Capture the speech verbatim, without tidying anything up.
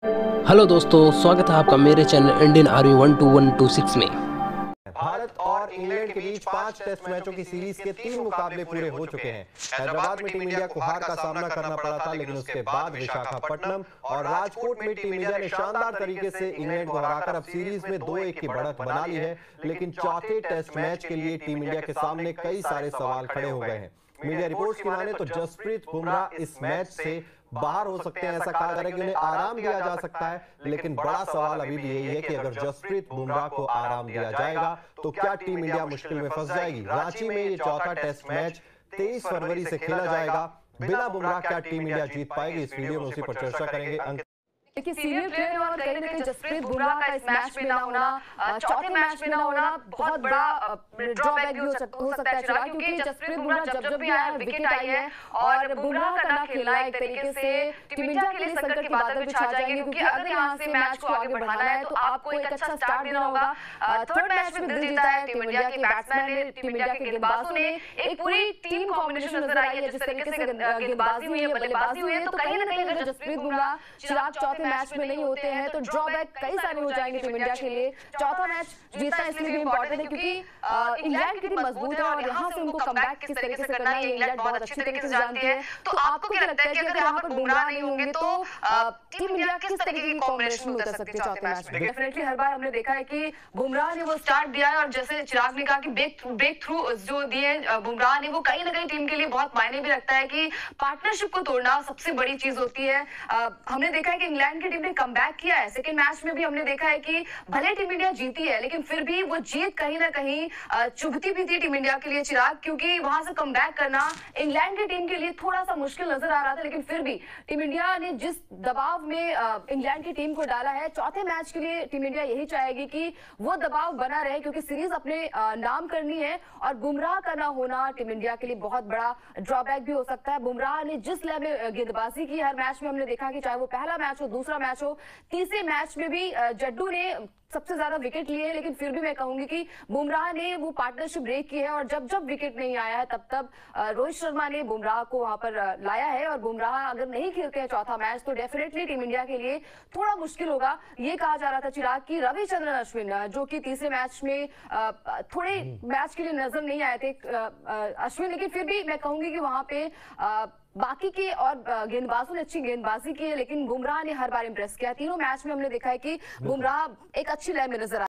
Hello दोस्तों, स्वागत है आपका मेरे channel Indian army one two one two six में। भारत और इंग्लैंड के बीच पांच टेस्ट मैचों की सीरीज के तीन मुकाबले पूरे हो चुके हैं। हैदराबाद में टीम इंडिया को हार का सामना करना पड़ा था, लेकिन उसके बाद विशाखापट्टनम और राजकोट में टीम इंडिया ने शानदार तरीके से इंग्लैंड को हराकर अब सीरीज में दो एक की बढ़त बना ली है। लेकिन चौथे टेस्ट मैच के लिए टीम इंडिया के सामने कई सारे सवाल खड़े हो गए हैं। मीडिया रिपोर्ट्स की माने तो जसप्रीत बुमराह इस मैच से बाहर हो सकते हैं। ऐसा कहा जा रहा है कि उन्हें आराम दिया जा सकता है, लेकिन बड़ा सवाल अभी भी यही है कि अगर जसप्रीत बुमराह को आराम दिया जाएगा तो क्या टीम इंडिया मुश्किल में फंस जाएगी। रांची में ये चौथा टेस्ट मैच तेईस फरवरी से खेला जाएगा। बिना बुमराह क्या टीम इंडिया जीत पाएगी, इस वीडियो में उसी पर चर्चा करेंगे। देखिए, सीनियर प्लेयर और कहीं ना कहीं जसप्रीत बुमराह का इस मैच में ना होना, चौथे मैच में ना होना बहुत बड़ा ड्रॉबैक भी हो सकता है चिराग, क्योंकि जसप्रीत बुमराह जब जब भी आया विकेट आई है और बुमराह का ना खेलना एक तरीके से टीम इंडिया के लिए संकट के बादल भी छा जाएंगे, क्योंकि अगर यहाँ से मैच को आगे बढ़ाना है तो आपको एक अच्छा स्टार्ट देना होगा। थर्ड मैच में दिल जीता है टीम इंडिया के बैट्समैन ने, टीम इंडिया के गेंदबाजों ने। एक पूरी टीम कॉम्बिनेशन नजर आई है, जिस तरीके से गेंदबाजी हुई है, बल्लेबाजी हुई है, तो कहीं ना कहीं अगर जसप्रीत बुमराह चिराग चौथे मैच में नहीं होते हैं तो ड्रॉबैक कई सारे हो जाएंगे टीम इंडिया के लिए। चौथा मैच जीतना इसलिए भी इंपॉर्टेंट है क्योंकि इंग्लैंड की टीम मजबूत है और यहाँ से उनको कमबैक किस तरीके से करना है इंग्लैंड बहुत अच्छी तरीके से जानती है। तो आपको क्या लगता है कि अगर यहाँ पर बुमराह नहीं होंगे तो टीम इंडिया किस तरीके की कॉम्बिनेशन में उतर सकती है चौथे मैच में? डेफिनेटली हर बार हमने देखा है कि बुमराह ने वो स्टार्ट दिया है और जैसे चिराग ने कहा कि ब्रेक ब्रेक थ्रू जो दिए बुमराह ने, वो कहीं ना कहीं टीम के लिए बहुत मायने भी रखता है कि पार्टनरशिप को तोड़ना सबसे बड़ी चीज होती है। हमने देखा है कि इंग्लैंड की टीम ने कमबैक किया है। सेकंड मैच में भी हमने देखा है कि भले टीम इंडिया जीती है, लेकिन फिर भी वो जीत कहीं ना कहीं चुभती भी थी टीम इंडिया के लिए चिराग, क्योंकि वहां से कमबैक करना इंग्लैंड की टीम के लिए थोड़ा सा मुश्किल नजर आ रहा था। लेकिन फिर भी टीम इंडिया ने जिस दबाव में इंग्लैंड की टीम को डाला है, चौथे मैच के लिए टीम इंडिया यही चाहेगी कि वो दबाव बना रहे, क्योंकि सीरीज अपने नाम करनी है और बुमराह का ना होना टीम इंडिया के लिए बहुत बड़ा ड्रॉबैक भी हो सकता है। बुमराह ने जिस लेवल में गेंदबाजी की हर मैच में हमने देखा कि चाहे वो पहला मैच हो, दूसरा मैच हो, तीसरे मैच में भी जड्डू ने सबसे ज्यादा विकेट लिए, लेकिन फिर भी मैं कहूंगी कि बुमराह ने वो पार्टनरशिप ब्रेक की है और जब जब विकेट नहीं आया है तब तब रोहित शर्मा ने बुमराह को वहां पर लाया है। और बुमराह अगर नहीं खेलते हैं चौथा मैच तो डेफिनेटली टीम इंडिया के लिए थोड़ा मुश्किल होगा। ये कहा जा रहा था चिराग की रविचंद्रन अश्विन, जो कि तीसरे मैच में थोड़े मैच के लिए नजर नहीं आए थे अश्विन, लेकिन फिर भी मैं कहूंगी कि वहां पे बाकी के और गेंदबाजों ने अच्छी गेंदबाजी की है, लेकिन बुमराह ने हर बार इंप्रेस किया। तीनों मैच में हमने देखा है कि बुमराह एक अच्छी लय में नजर